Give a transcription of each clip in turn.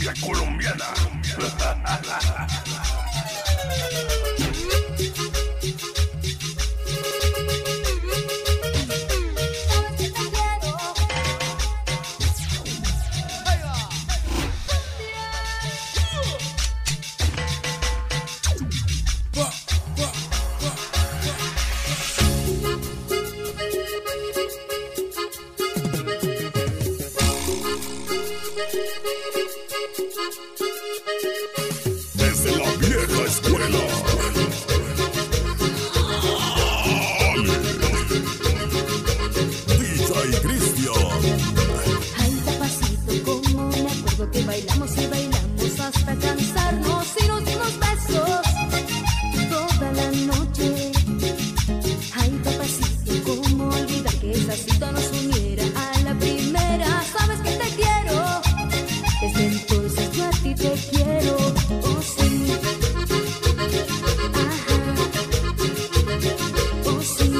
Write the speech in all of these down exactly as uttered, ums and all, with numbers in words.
cumbia colombiana. Desde la vieja escuela. D J Cristian. Ay, papacito, como me acuerdo que bailamos y bailamos hasta cansarnos y nos dimos besos toda la noche. Ay, papacito, cómo olvidar que esa cita nos uniera a la primera. Sabes que te quiero, desde entonces yo a ti te quiero. Oh, sí. Ajá. Oh, sí.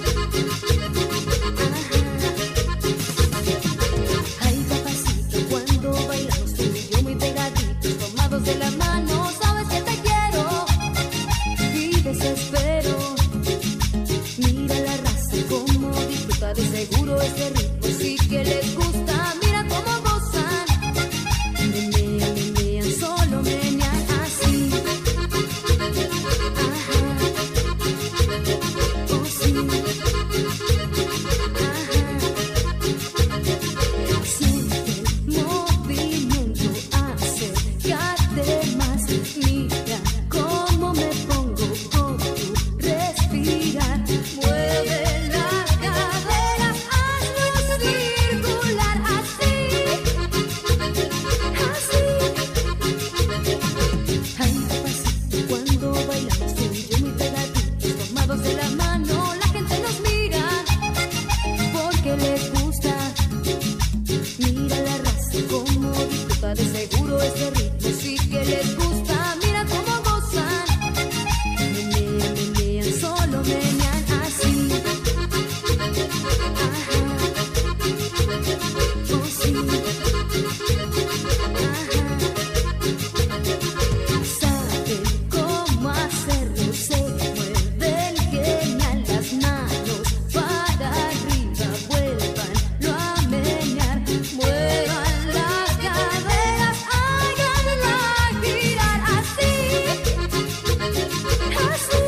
Ay, papacito, cuando bailamos tú y yo muy pegaditos, tomados de la mano, sabes que te quiero y desespero. Mira la raza como disfruta, de seguro este ritmo sí que les gusta. Mira cómo gozan, menean, menean, solo menean así. Ajá. Oh, sí. Siente el movimiento, acércate más. Mira cómo me pongo con tu respirar. Mueve las caderas, hazlo circular así, así. Ay, papacito, cuando bailamos tú y yo muy pegaditos, tomados de la mano, la gente nos mira porque les gusta. Mira la raza como disfruta, de seguro este ritmo sí que les gusta. Mira cómo gozan, menean, menean, solo menean así. Ajá. Oh, sí. Ajá. Saben cómo hacerlo, se mueven genial las manos para arriba, vuélvanlo a menear. Muevan las caderas, háganla girar así, así.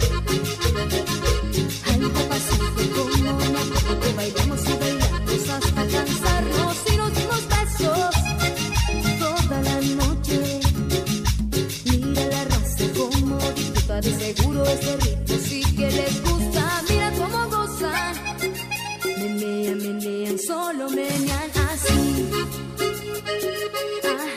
Ay, papacito, como me acuerdo que bailamos y bailamos hasta cansarnos y nos dimos besos toda la noche. Mira la raza como disfruta, de seguro este ritmo sí que les gusta. Mira cómo gozan, menean, menean, solo menean así. Ajá.